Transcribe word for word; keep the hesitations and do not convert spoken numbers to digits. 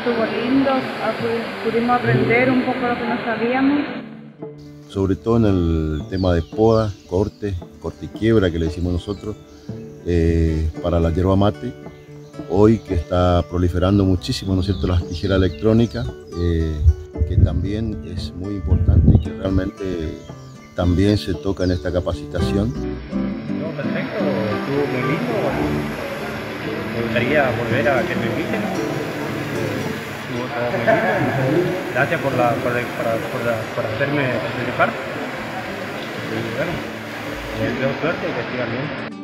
estuvo lindo, pudimos aprender un poco lo que no sabíamos. Sobre todo en el tema de poda, corte, corte y quiebra que le decimos nosotros, eh, para la yerba mate. Hoy que está proliferando muchísimo, ¿no es cierto?, las tijeras electrónicas, eh, que también es muy importante y que realmente también se toca en esta capacitación. No, perfecto, estuvo muy lindo. Me gustaría volver a que me inviten. Estuvo todo muy lindo. Gracias por, la, por, por, por, por hacerme participar. Y bueno, les deseo suerte y que sigan bien.